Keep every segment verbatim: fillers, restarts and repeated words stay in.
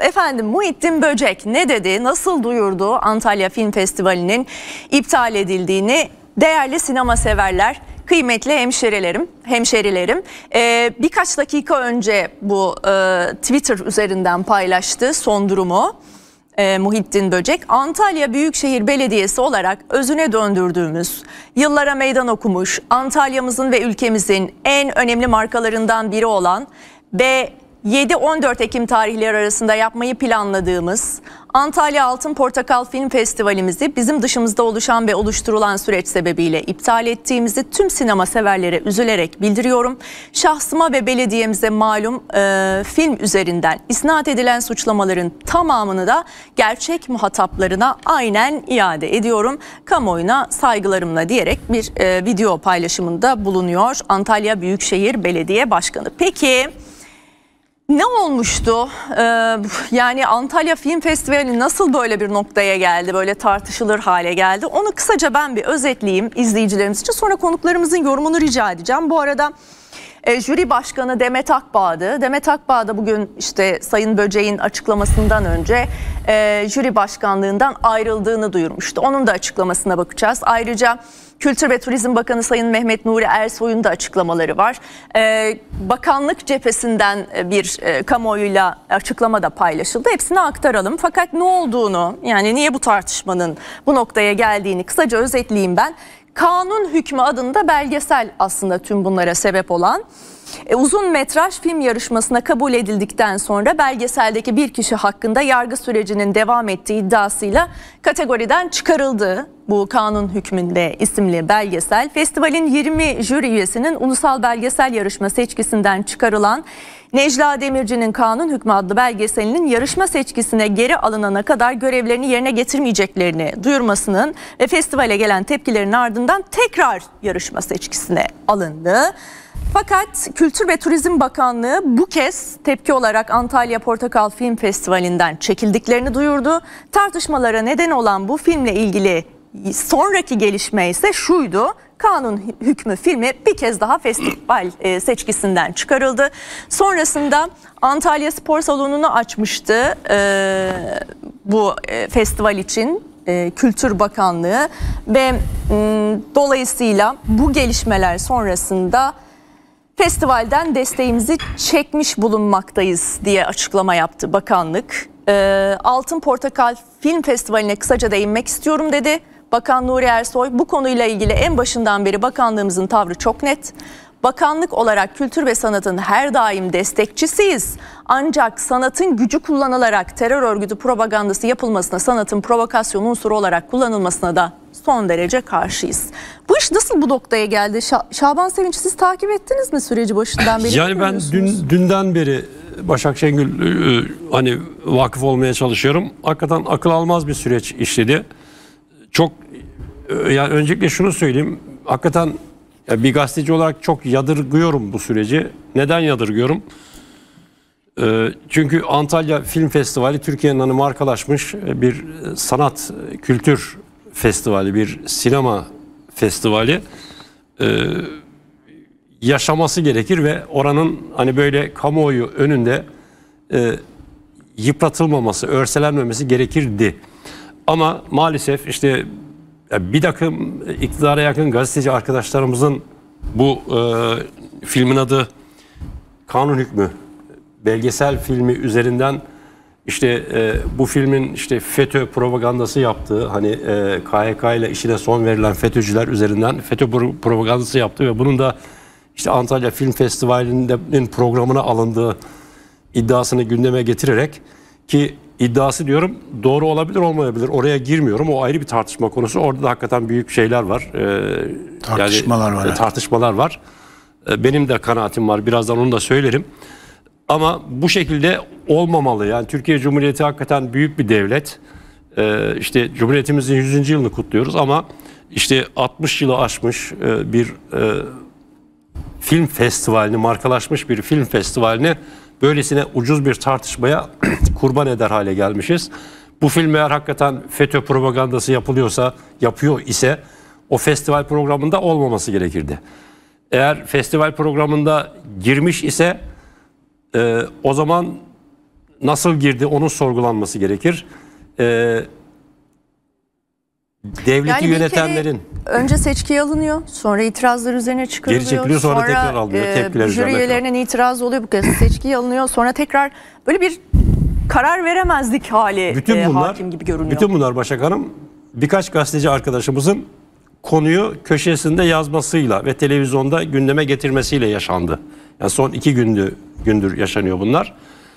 Efendim Muhittin Böcek ne dedi, nasıl duyurdu Antalya Film Festivali'nin iptal edildiğini? Değerli sinema severler, kıymetli hemşerilerim, hemşerilerim ee, birkaç dakika önce bu e, Twitter üzerinden paylaştı son durumu. E, Muhittin Böcek, Antalya Büyükşehir Belediyesi olarak özüne döndürdüğümüz, yıllara meydan okumuş, Antalya'mızın ve ülkemizin en önemli markalarından biri olan ve yedi on dört Ekim tarihleri arasında yapmayı planladığımız Antalya Altın Portakal Film Festivalimizi bizim dışımızda oluşan ve oluşturulan süreç sebebiyle iptal ettiğimizi tüm sinema severlere üzülerek bildiriyorum. Şahsıma ve belediyemize malum e, film üzerinden isnat edilen suçlamaların tamamını da gerçek muhataplarına aynen iade ediyorum. Kamuoyuna saygılarımla diyerek bir e, video paylaşımında bulunuyor Antalya Büyükşehir Belediye Başkanı. Peki ne olmuştu? Ee, yani Antalya Film Festivali nasıl böyle bir noktaya geldi, böyle tartışılır hale geldi? Onu kısaca ben bir özetleyeyim izleyicilerimiz için. Sonra konuklarımızın yorumunu rica edeceğim. Bu arada e, jüri başkanı Demet Akbağ'dı. Demet Akbağ da bugün işte Sayın Böcek'in açıklamasından önce e, jüri başkanlığından ayrıldığını duyurmuştu. Onun da açıklamasına bakacağız. Ayrıca Kültür ve Turizm Bakanı Sayın Mehmet Nuri Ersoy'un da açıklamaları var. Ee, bakanlık cephesinden bir e, kamuoyuyla açıklama da paylaşıldı. Hepsini aktaralım. Fakat ne olduğunu, yani niye bu tartışmanın bu noktaya geldiğini kısaca özetleyeyim ben. Kanun Hükmü adında belgesel aslında tüm bunlara sebep olan. E, uzun metraj film yarışmasına kabul edildikten sonra belgeseldeki bir kişi hakkında yargı sürecinin devam ettiği iddiasıyla kategoriden çıkarıldı. Bu Kanun Hükmünde isimli belgesel, festivalin yirmi jüri üyesinin ulusal belgesel yarışma seçkisinden çıkarılan Necla Demirci'nin Kanun Hükmü adlı belgeselinin yarışma seçkisine geri alınana kadar görevlerini yerine getirmeyeceklerini duyurmasının ve festivale gelen tepkilerin ardından tekrar yarışma seçkisine alındı. Fakat Kültür ve Turizm Bakanlığı bu kez tepki olarak Antalya Portakal Film Festivali'nden çekildiklerini duyurdu. Tartışmalara neden olan bu filmle ilgili sonraki gelişme ise şuydu: Kanun Hükmü filmi bir kez daha festival seçkisinden çıkarıldı. Sonrasında Antalya Spor Salonu'nu açmıştı e, bu e, festival için e, Kültür Bakanlığı ve e, dolayısıyla bu gelişmeler sonrasında festivalden desteğimizi çekmiş bulunmaktayız diye açıklama yaptı bakanlık. Ee, Altın Portakal Film Festivali'ne kısaca değinmek istiyorum dedi Bakan Nuri Ersoy. Bu konuyla ilgili en başından beri bakanlığımızın tavrı çok net. Bakanlık olarak kültür ve sanatın her daim destekçisiyiz. Ancak sanatın gücü kullanılarak terör örgütü propagandası yapılmasına, sanatın provokasyon unsuru olarak kullanılmasına da son derece karşıyız. Bu iş nasıl bu noktaya geldi? Şa- Şaban Sevinç, siz takip ettiniz mi süreci başından beri? Yani ben dün, dünden beri Başak Şengül hani vakıf olmaya çalışıyorum. Hakikaten akıl almaz bir süreç işledi. Çok yani öncelikle şunu söyleyeyim. Hakikaten bir gazeteci olarak çok yadırgıyorum bu süreci. Neden yadırgıyorum? Çünkü Antalya Film Festivali Türkiye'nin hani markalaşmış bir sanat, kültür festivali, bir sinema festivali. Yaşaması gerekir ve oranın hani böyle kamuoyu önünde yıpratılmaması, örselenmemesi gerekirdi. Ama maalesef işte bir takım iktidara yakın gazeteci arkadaşlarımızın bu e, filmin adı Kanun Hükmü belgesel filmi üzerinden işte e, bu filmin işte FETÖ propagandası yaptığı, hani e, K H K ile işine son verilen FETÖ'cüler üzerinden FETÖ propagandası yaptığı ve bunun da işte Antalya Film Festivali'nin programına alındığı iddiasını gündeme getirerek, ki iddiası diyorum doğru olabilir olmayabilir, oraya girmiyorum, o ayrı bir tartışma konusu. Orada da hakikaten büyük şeyler var. Ee, tartışmalar yani, var. Evet. Tartışmalar var. Ee, benim de kanaatim var. Birazdan onu da söylerim. Ama bu şekilde olmamalı. Yani Türkiye Cumhuriyeti hakikaten büyük bir devlet. Ee, işte Cumhuriyetimizin yüzüncü yılını kutluyoruz ama işte altmış yılı aşmış e, bir e, film festivalini, markalaşmış bir film festivalini böylesine ucuz bir tartışmaya kurban eder hale gelmişiz. Bu film eğer hakikaten FETÖ propagandası yapılıyorsa, yapıyor ise o festival programında olmaması gerekirdi. Eğer festival programında girmiş ise e, o zaman nasıl girdi onun sorgulanması gerekir. Ee, devleti Yani bir yönetenlerin kere önce seçkiye alınıyor, sonra itirazlar üzerine çıkarılıyor. Geri çekiliyor, sonra tekrar alınıyor, tepkiler jüri üzerine üyelerinin itirazı oluyor, bu kez seçkiye alınıyor, sonra tekrar böyle bir karar veremezlik hali bütün e, bunlar, hakim gibi görünüyor. Bütün bunlar Başak Hanım birkaç gazeteci arkadaşımızın konuyu köşesinde yazmasıyla ve televizyonda gündeme getirmesiyle yaşandı. Yani son iki gündür, gündür yaşanıyor bunlar.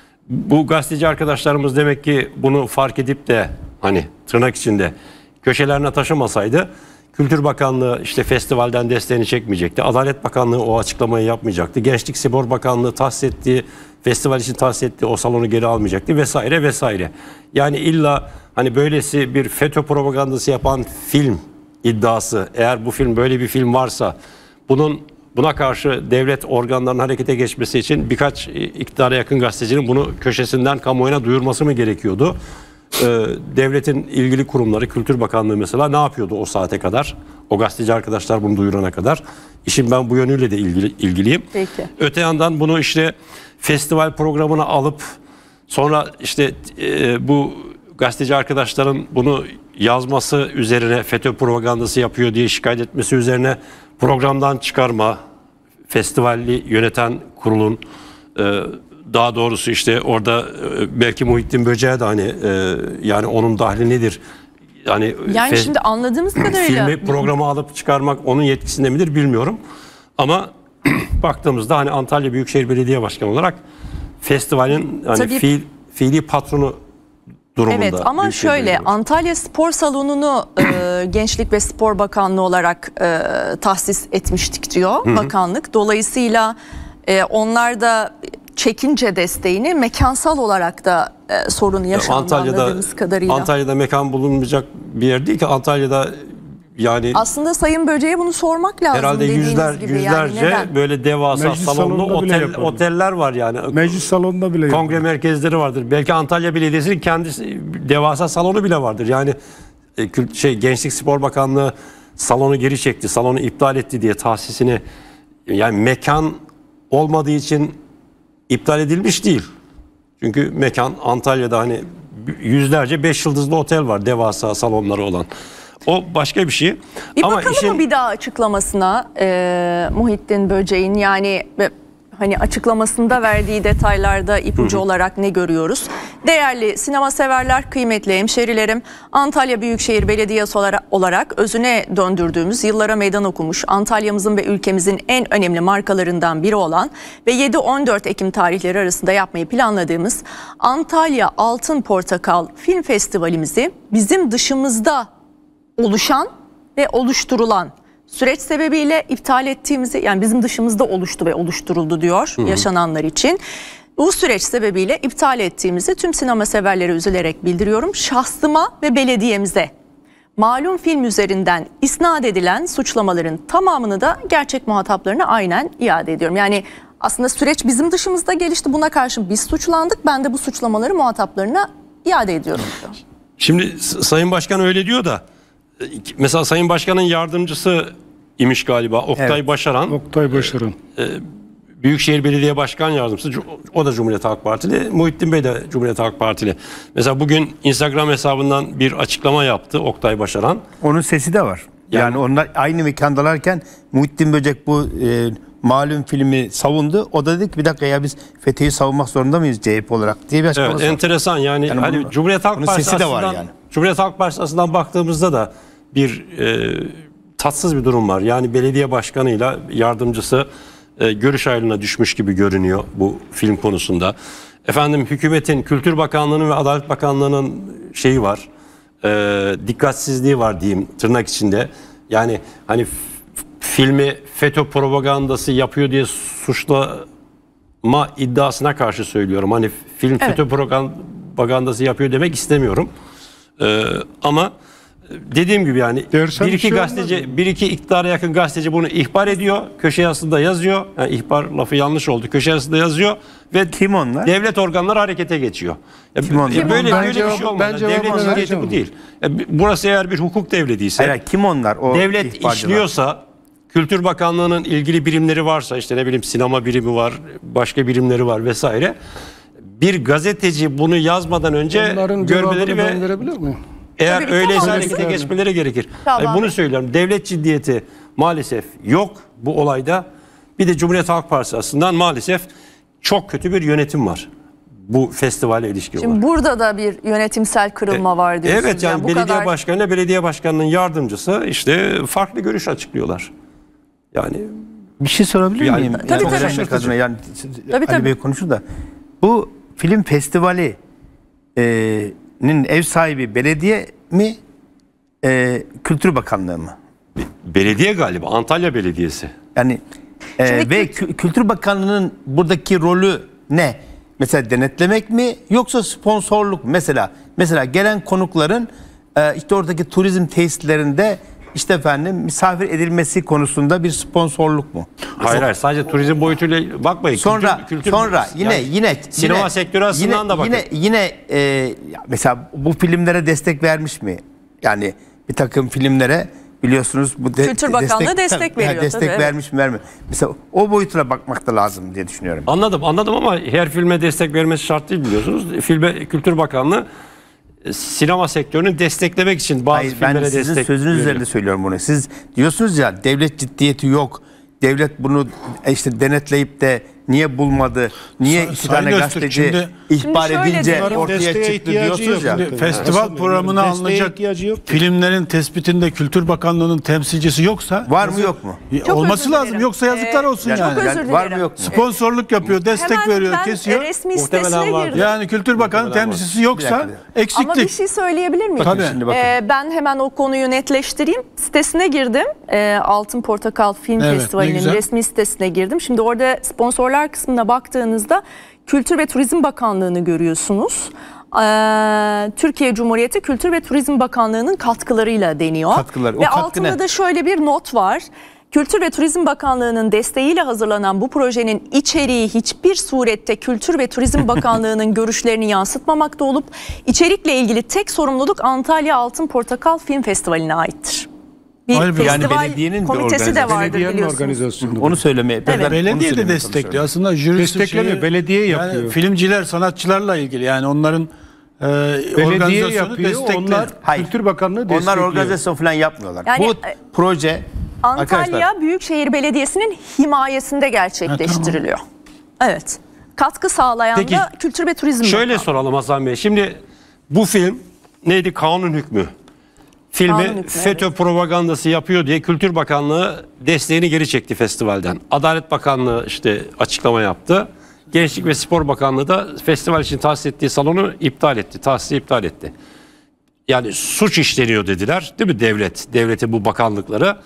Bu gazeteci arkadaşlarımız demek ki bunu fark edip de hani tırnak içinde köşelerine taşımasaydı Kültür Bakanlığı işte festivalden desteğini çekmeyecekti. Adalet Bakanlığı o açıklamayı yapmayacaktı. Gençlik Spor Bakanlığı tahsis ettiği, festival için tahsis ettiği o salonu geri almayacaktı vesaire vesaire. Yani illa hani böylesi bir FETÖ propagandası yapan film iddiası, eğer bu film böyle bir film varsa bunun buna karşı devlet organlarının harekete geçmesi için birkaç iktidara yakın gazetecinin bunu köşesinden kamuoyuna duyurması mı gerekiyordu? Ee, devletin ilgili kurumları, Kültür Bakanlığı mesela ne yapıyordu o saate kadar? O gazeteci arkadaşlar bunu duyurana kadar. İşin ben bu yönüyle de ilgili, ilgiliyim. Peki. Öte yandan bunu işte festival programına alıp sonra işte e, bu gazeteci arkadaşların bunu yazması üzerine FETÖ propagandası yapıyor diye şikayet etmesi üzerine programdan çıkarma, festivali yöneten kurulun e, daha doğrusu işte orada e, belki Muhittin Böceğe de hani e, yani onun dahli nedir? Yani, yani şimdi anladığımız kadarıyla filmi programa alıp çıkarmak onun yetkisinde midir bilmiyorum. Ama baktığımızda hani Antalya Büyükşehir Belediye Başkanı olarak festivalin hani Tabii, fiil, fiili patronu durumunda. evet ama Büyükşehir şöyle Belediye Antalya Spor Salonu'nu e, Gençlik ve Spor Bakanlığı olarak e, tahsis etmiştik diyor Hı-hı. bakanlık. Dolayısıyla e, onlar da çekince desteğini mekansal olarak da e, sorun yaşandı anladığımız kadarıyla. Antalya'da mekan bulunmayacak bir yer değil ki. Antalya'da yani aslında Sayın Böceğe bunu sormak lazım. herhalde yüzler, gibi. yüzlerce yani böyle devasa Meclis salonlu otel, bile oteller var yani. Meclis salonunda bile kongre yapılır. merkezleri vardır. Belki Antalya Belediyesi'nin kendisi devasa salonu bile vardır. Yani şey Gençlik Spor Bakanlığı salonu geri çekti, salonu iptal etti diye tahsisini, yani mekan olmadığı için iptal edilmiş değil. Çünkü mekan Antalya'da hani yüzlerce beş yıldızlı otel var, devasa salonları olan. O başka bir şey. Bir Ama bakalım işin... mı bir daha açıklamasına e, Muhittin Böceğin, yani hani açıklamasında verdiği detaylarda ipucu olarak ne görüyoruz? Değerli sinema severler, kıymetli hemşerilerim, Antalya Büyükşehir Belediyesi olarak özüne döndürdüğümüz, yıllara meydan okumuş, Antalya'mızın ve ülkemizin en önemli markalarından biri olan ve yedi on dört Ekim tarihleri arasında yapmayı planladığımız Antalya Altın Portakal Film Festivalimizi bizim dışımızda oluşan ve oluşturulan süreç sebebiyle iptal ettiğimizi, yani bizim dışımızda oluştu ve oluşturuldu diyor hı hı. yaşananlar için. Bu süreç sebebiyle iptal ettiğimizi tüm sinema severlere üzülerek bildiriyorum. Şahsıma ve belediyemize malum film üzerinden isnat edilen suçlamaların tamamını da gerçek muhataplarına aynen iade ediyorum. Yani aslında süreç bizim dışımızda gelişti. Buna karşın biz suçlandık. Ben de bu suçlamaları muhataplarına iade ediyorum diyor. Şimdi Sayın Başkan öyle diyor da mesela Sayın Başkan'ın yardımcısı imiş galiba Oktay evet, Başaran. Oktay Başaran. E, Büyükşehir Belediye Başkan Yardımcısı, o da Cumhuriyet Halk Partili. Muhittin Bey de Cumhuriyet Halk Partili. Mesela bugün Instagram hesabından bir açıklama yaptı Oktay Başaran. Onun sesi de var. Yani, yani onlar aynı mekandalarken Muhittin Böcek bu e, malum filmi savundu. O da dedi ki bir dakika ya biz FETÖ'yü savunmak zorunda mıyız C H P olarak diye bir açıklaması evet, enteresan yani, yani hani bunun, Cumhuriyet Halk Partisi de var yani. Cumhuriyet Halk Partisi açısından baktığımızda da bir e, tatsız bir durum var. Yani belediye başkanıyla yardımcısı e, görüş ayrılığına düşmüş gibi görünüyor bu film konusunda. Efendim hükümetin, Kültür Bakanlığı'nın ve Adalet Bakanlığı'nın şeyi var. E, dikkatsizliği var diyeyim tırnak içinde. Yani hani filmi FETÖ propagandası yapıyor diye suçlama iddiasına karşı söylüyorum. Hani film evet. FETÖ propagandası yapıyor demek istemiyorum. Ee, ama dediğim gibi yani Dersen bir iki şey gazeteci, olmaz. bir iki iktidara yakın gazeteci bunu ihbar ediyor. Köşe yazısında yazıyor. Yani ihbar lafı yanlış oldu. Köşe yazısında yazıyor ve kim onlar? Devlet organları harekete geçiyor. Ya kim onlar? böyle böyle Ben bir cevap, şey olmaz. ben Devlet ciddiyeti bu değil. Ya burası eğer bir hukuk devletiyse, hayır, kim onlar? O devlet işliyorsa, Kültür Bakanlığı'nın ilgili birimleri varsa, işte ne bileyim sinema birimi var, başka birimleri var vesaire. bir gazeteci bunu yazmadan önce Onların görmeleri cevabını ve ben verebilir miyim? eğer Tabii, öyleyse tamam. harekete geçmeleri gerekir. Tamam. Hani bunu söylüyorum. Devlet ciddiyeti maalesef yok bu olayda. Bir de Cumhuriyet Halk Partisi aslında maalesef çok kötü bir yönetim var bu festivale ilişkin olarak. Şimdi burada da bir yönetimsel kırılma var diyorsunuz. Evet, yani bu belediye kadar... başkanıyla belediye başkanının yardımcısı işte farklı görüş açıklıyorlar. Yani Bir şey sorabilir Yani- miyim? Tabii, Yani tabii. konuşmak adına, yani Tabii, Ali tabii. Bey konuşur da. Bu film festivali e, nin ev sahibi belediye mi? E, Kültür Bakanlığı mı? belediye galiba, Antalya Belediyesi. Yani e, Şimdi ve kült- Kü- Kültür Bakanlığı'nın buradaki rolü ne? Mesela denetlemek mi yoksa sponsorluk mu? Mesela mesela gelen konukların e, işte oradaki turizm tesislerinde işte efendim misafir edilmesi konusunda bir sponsorluk mu? Hayır hayır, sadece turizm boyutuyla bakmayın. Sonra Kültür- kültür- sonra yine yani yine sinema yine, sektörü açısından yine, da bakın. Yine yine e, ya mesela bu filmlere destek vermiş mi? Yani bir takım filmlere biliyorsunuz bu de, Kültür Bakanlığı destek tabii, veriyor, destek tabii, evet. vermiş mi vermiyor. Mesela o boyutuna bakmak da lazım diye düşünüyorum. Anladım anladım ama her filme destek vermesi şart değil biliyorsunuz. Filme Kültür Bakanlığı e, sinema sektörünü desteklemek için bazı Hayır, filmlere ben sizin destek sözünüz veriyor. üzerinde söylüyorum bunu. Siz diyorsunuz ya devlet ciddiyeti yok. Devlet bunu e, işte denetleyip de niye bulmadı? Niye Sa- iki Sayın tane Öztürk, gazeteci şimdi- ihbar Şimdi şöyle edince diyorum. ortaya Desteğe çıktı ihtiyacı diyorsunuz yok. ya. Şimdi festival Aslında programına desteğe alınacak ihtiyacı yok. filmlerin tespitinde Kültür Bakanlığı'nın temsilcisi yoksa Var mı yok mu? Çok olması özür lazım. dilerim. Yoksa yazıklar Ee, olsun Yani, yani. çok özür yani var mı dilerim. yok mu? Sponsorluk yapıyor, destek Hemen veriyor, ben kesiyor. resmi Muhtemelen sitesine vardır. girdim. Yani Kültür Bakanı temsilcisi yoksa Bir dakika. eksiklik. Ama bir şey söyleyebilir miyim? Tabii. Şimdi bakın. Ee, ben hemen o konuyu netleştireyim. Sitesine girdim. Ee, Altın Portakal Film Evet, ne Festivali'nin güzel. resmi sitesine girdim. Şimdi orada sponsorlar kısmına baktığınızda Kültür ve Turizm Bakanlığı'nı görüyorsunuz. Ee, Türkiye Cumhuriyeti Kültür ve Turizm Bakanlığı'nın katkılarıyla deniyor. Katkıları. O Ve katkı altında ne? da şöyle bir not var. Kültür ve Turizm Bakanlığı'nın desteğiyle hazırlanan bu projenin içeriği hiçbir surette Kültür ve Turizm Bakanlığı'nın görüşlerini yansıtmamakta olup içerikle ilgili tek sorumluluk Antalya Altın Portakal Film Festivali'ne aittir. Bir Hayır, yani festival belediyenin bir komitesi de organizasyonu. vardır Belediyenin biliyorsunuz. organizasyonu. Onu söylemeye. ben- ben onu Belediye de söylemeye destekliyor. çalışıyorum. Aslında jürisi Desteklemiyor, şeyi- belediye yani yapıyor. filmciler, sanatçılarla ilgili yani onların e, Belediye organizasyonu yapıyor, destekliyor. onlar Hayır. Kültür Bakanlığı destekliyor. Onlar organizasyon falan yapmıyorlar. Yani, Bu e, proje Antalya arkadaşlar Büyükşehir Belediyesi'nin himayesinde gerçekleştiriliyor. Evet. Katkı sağlayan Peki, da Kültür ve Turizm Şöyle Bakanlığı. soralım Hasan Bey. Şimdi bu film neydi? Kanun hükmü. Filmi Kanun hükmü, FETÖ evet. propagandası yapıyor diye Kültür Bakanlığı desteğini geri çekti festivalden. Adalet Bakanlığı işte açıklama yaptı. Gençlik ve Spor Bakanlığı da festival için tahsis ettiği salonu iptal etti. Tahsisi iptal etti. Yani suç işleniyor dediler. Değil mi devlet? Devletin bu bakanlıkları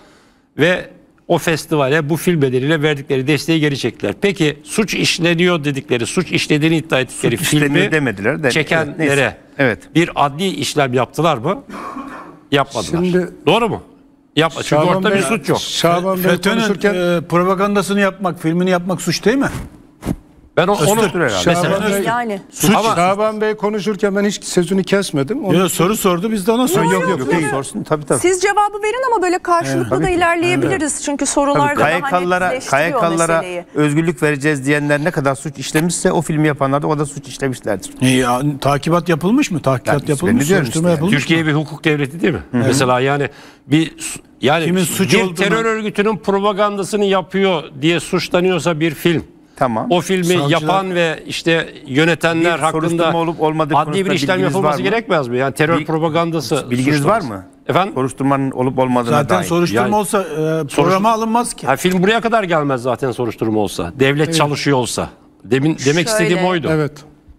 ve o festivale bu film bedeliyle verdikleri desteği geri çektiler. Peki suç işleniyor dedikleri, suç işlediğini iddia ettikleri Suç işleniyor filmi demediler de- çekenlere evet, neyse. Evet. bir adli işlem yaptılar mı? Yapmadılar. Şimdi- Doğru mu? Yapma. Çünkü Şaban ortada Bey- bir suç yok. Şaban Bey FETÖ'nün konuşurken e, propagandasını yapmak, filmini yapmak suç değil mi? Ben o, onu Öztürk herhalde. mesela Şaban Bey- Yani. Suç. Ama- Şaban Bey konuşurken ben hiç sözünü kesmedim. Onu Yo, soru sordu, biz de ona sorduk. Yok, yok, yok, yok, sorsun tabii tabii. Siz cevabı verin ama böyle karşılıklı da ilerleyebiliriz. Çünkü sorularda Tabii daha K Y K'lılara netleştiriyor K Y K'lılara meseleyi. özgürlük vereceğiz diyenler ne kadar suç işlemişse o filmi yapanlar da o da suç işlemişlerdir. E, ya, takibat yapılmış mı? Takikat Yani yapılmış, diyorum soruşturma işte. yapılmış Türkiye mı? bir hukuk devleti değil mi? Mesela yani bir su- yani Kimin suç bir olduğunu- terör örgütünün propagandasını yapıyor diye suçlanıyorsa bir film. Tamam. O filmi Savcılar- yapan ve işte yönetenler Bir hakkında soruşturma olup olmadığı adli bir konusunda işlem bilginiz yapılması var mı? gerekmez mi? Yani terör Bil- propagandası Bilginiz var suçlaması. mı? Efendim? Soruşturmanın olup olmadığına Zaten dair. soruşturma Yani- olsa e, programa alınmaz ki. Ha, film buraya kadar gelmez zaten soruşturma olsa. Devlet çalışıyor olsa. Demin demek Şöyle- istediğim oydu. evet.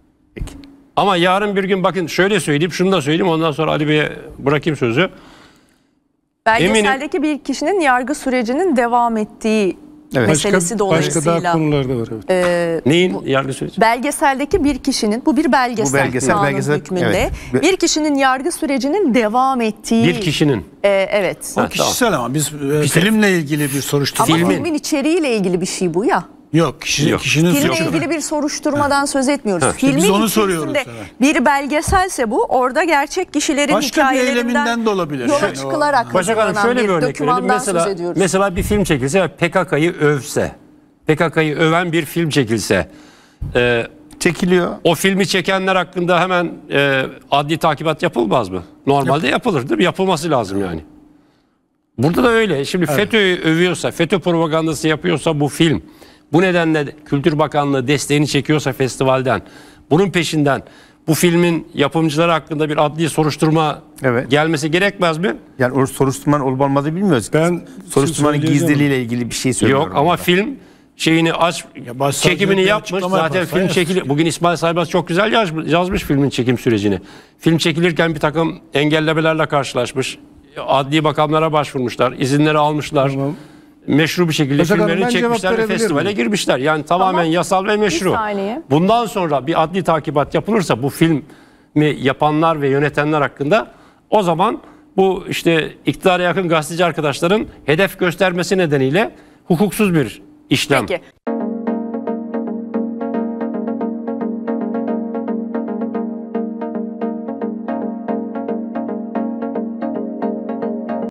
Ama yarın bir gün bakın şöyle söyleyeyim, şunu da söyleyeyim, ondan sonra Ali Bey'e bırakayım sözü. Belgeseldeki bir kişinin yargı sürecinin devam ettiği Evet. meselesi Başka, başka dolayısıyla. daha konularda var. Evet. Neyin yargı süreci? Belgeseldeki bir kişinin, bu bir belgesel, Bu belgesel, kanun belgesel, hükmünde, evet. bir kişinin yargı sürecinin devam ettiği. Bir kişinin. Ee, evet. Ha, Kişisel ama biz e, filmle ilgili bir soruşturma. Ama filmin- filmin içeriğiyle ilgili bir şey bu ya. Yok, kişi, Yok. kişinin Filmle suçu. ilgili bir soruşturmadan söz etmiyoruz. Filmin biz onu içerisinde soruyoruz sana. bir belgeselse bu, orada gerçek kişilerin Başka bir hikayelerinden eyleminden de olabilir. yola Yani o- çıkılarak Başak Hanım hazırlanan şöyle bir bir örnek verelim. dokümandan Mesela, söz ediyoruz. mesela bir film çekilse ve P K K'yı övse, P K K'yı öven bir film çekilse, e, çekiliyor. O filmi çekenler hakkında hemen e, adli takibat yapılmaz mı? Normalde yapılır değil mi? Yapılması lazım yani. Burada da öyle. Şimdi FETÖ'yü övüyorsa, FETÖ propagandası yapıyorsa bu film, bu nedenle Kültür Bakanlığı desteğini çekiyorsa festivalden, bunun peşinden bu filmin yapımcıları hakkında bir adli soruşturma Evet. gelmesi gerekmez mi? Yani o soruşturmanın olup olmadığı bilmiyoruz. Ben Soruşturmanın söyleyeceğim. gizliliğiyle ilgili bir şey söylüyorum. Yok ama burada. film şeyini aç, Ya başsavcılık çekimini bir yapmış. açıklama Zaten yaparsa film ya. çekili. Bugün İsmail Saymaz çok güzel yazmış, yazmış filmin çekim sürecini. Film çekilirken bir takım engellemelerle karşılaşmış. Adli makamlara başvurmuşlar, izinleri almışlar. Tamam. Meşru bir şekilde Mesela filmlerini ben cevap çekmişler ve verebilir festivale miyim? girmişler. Yani tamamen Tamam. yasal ve meşru. Bir saniye. Bundan sonra bir adli takibat yapılırsa bu filmi yapanlar ve yönetenler hakkında, o zaman bu işte iktidara yakın gazeteci arkadaşların hedef göstermesi nedeniyle hukuksuz bir işlem. Peki.